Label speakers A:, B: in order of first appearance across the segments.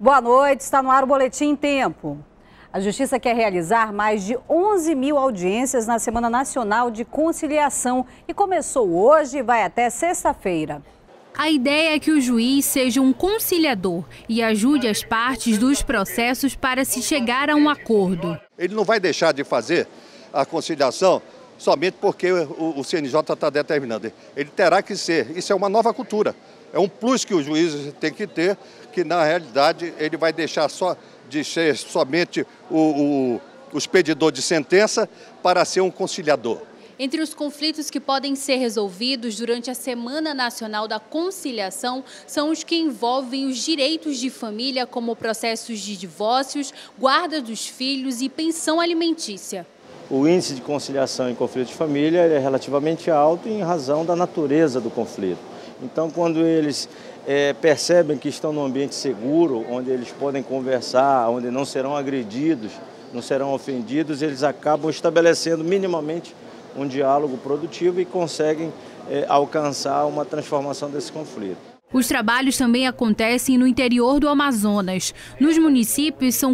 A: Boa noite, está no ar o Boletim em Tempo. A Justiça quer realizar mais de 11 mil audiências na Semana Nacional de Conciliação e começou hoje e vai até sexta-feira.
B: A ideia é que o juiz seja um conciliador e ajude as partes dos processos para se chegar a um acordo.
C: Ele não vai deixar de fazer a conciliação somente porque o CNJ está determinando. Ele terá que ser. Isso é uma nova cultura. É um plus que o juiz tem que ter, que na realidade ele vai deixar só de ser somente o expedidor de sentença para ser um conciliador.
B: Entre os conflitos que podem ser resolvidos durante a Semana Nacional da Conciliação são os que envolvem os direitos de família, como processos de divórcios, guarda dos filhos e pensão alimentícia.
D: O índice de conciliação em conflito de família é relativamente alto em razão da natureza do conflito. Então, quando eles percebem que estão num ambiente seguro, onde eles podem conversar, onde não serão agredidos, não serão ofendidos, eles acabam estabelecendo minimamente um diálogo produtivo e conseguem alcançar uma transformação desse conflito.
B: Os trabalhos também acontecem no interior do Amazonas. Nos municípios são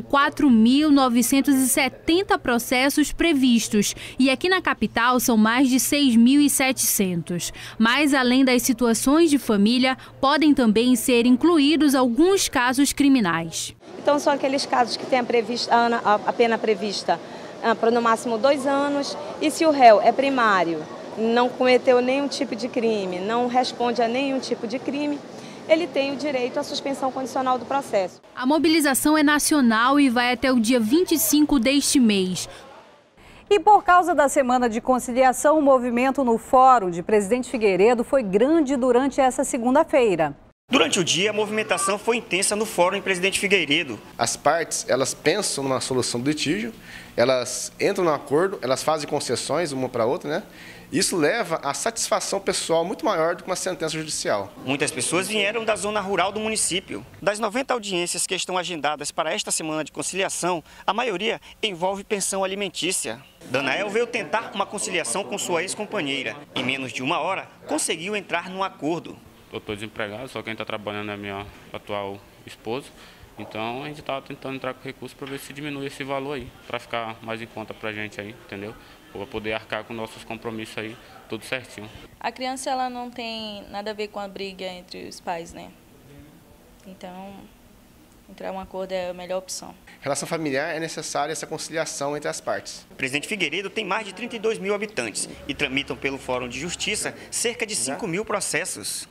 B: 4.970 processos previstos e aqui na capital são mais de 6.700. Mas além das situações de família, podem também ser incluídos alguns casos criminais.
E: Então são aqueles casos que tem a pena prevista para no máximo 2 anos e se o réu é primário, não cometeu nenhum tipo de crime, não responde a nenhum tipo de crime, ele tem o direito à suspensão condicional do processo.
B: A mobilização é nacional e vai até o dia 25 deste mês.
A: E por causa da Semana de Conciliação, o movimento no Fórum de Presidente Figueiredo foi grande durante essa segunda-feira.
F: Durante o dia, a movimentação foi intensa no Fórum em Presidente Figueiredo.
G: As partes, elas pensam numa solução do litígio, elas entram no acordo, elas fazem concessões uma para a outra, né? Isso leva a satisfação pessoal muito maior do que uma sentença judicial.
F: Muitas pessoas vieram da zona rural do município. Das 90 audiências que estão agendadas para esta Semana de Conciliação, a maioria envolve pensão alimentícia. Danael veio tentar uma conciliação com sua ex-companheira. Em menos de 1 hora, conseguiu entrar num acordo.
H: Eu estou desempregado, só quem está trabalhando é a minha atual esposa. Então a gente estava tentando entrar com recurso para ver se diminui esse valor aí, para ficar mais em conta para a gente aí, entendeu? Para poder arcar com nossos compromissos aí, tudo certinho.
I: A criança ela não tem nada a ver com a briga entre os pais, né? Então, entrar em um acordo é a melhor opção.
G: Em relação familiar, é necessária essa conciliação entre as partes.
F: Presidente Figueiredo tem mais de 32 mil habitantes e tramitam pelo Fórum de Justiça cerca de 5 mil processos.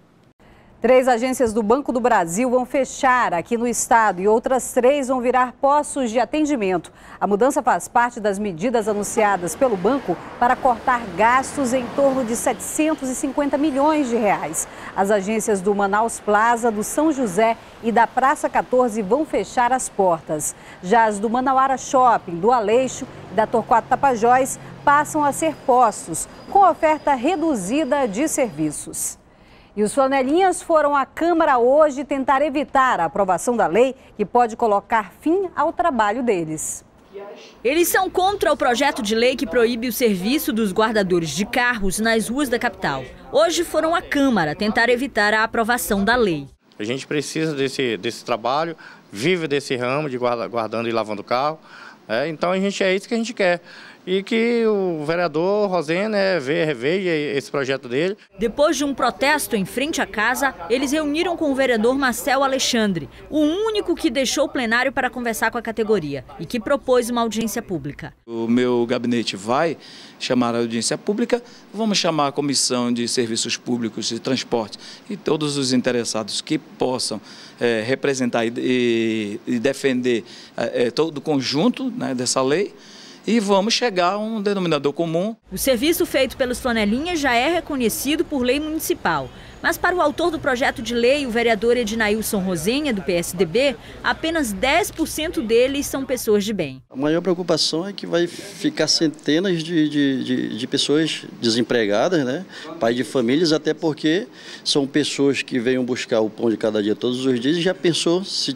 A: 3 agências do Banco do Brasil vão fechar aqui no estado e outras 3 vão virar postos de atendimento. A mudança faz parte das medidas anunciadas pelo banco para cortar gastos em torno de 750 milhões de reais. As agências do Manaus Plaza, do São José e da Praça 14 vão fechar as portas. Já as do Manauara Shopping, do Aleixo e da Torquato Tapajós passam a ser postos, com oferta reduzida de serviços. E os flanelinhas foram à Câmara hoje tentar evitar a aprovação da lei que pode colocar fim ao trabalho deles.
J: Eles são contra o projeto de lei que proíbe o serviço dos guardadores de carros nas ruas da capital. Hoje foram à Câmara tentar evitar a aprovação da lei.
D: A gente precisa desse trabalho, vive desse ramo de guardando e lavando carro. Então é isso que a gente quer. E que o vereador Rosena reveja esse projeto dele.
J: Depois de um protesto em frente à casa, eles reuniram com o vereador Marcel Alexandre, o único que deixou o plenário para conversar com a categoria e que propôs uma audiência pública.
K: O meu gabinete vai chamar a audiência pública, vamos chamar a Comissão de Serviços Públicos e Transporte e todos os interessados que possam representar e defender todo o conjunto, né, dessa lei. E vamos chegar a um denominador comum.
J: O serviço feito pelos flanelinhas já é reconhecido por lei municipal. Mas para o autor do projeto de lei, o vereador Ednailson Rosenha, do PSDB, apenas 10% deles são pessoas de bem.
L: A maior preocupação é que vai ficar centenas de pessoas desempregadas, né? Pai de famílias, até porque são pessoas que venham buscar o pão de cada dia todos os dias e já pensou se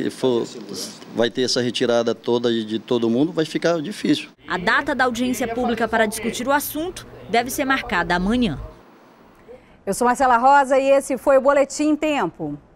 L: vai ter essa retirada toda de todo mundo, vai ficar difícil.
J: A data da audiência pública para discutir o assunto deve ser marcada amanhã.
A: Eu sou Marcela Rosa e esse foi o Boletim em Tempo.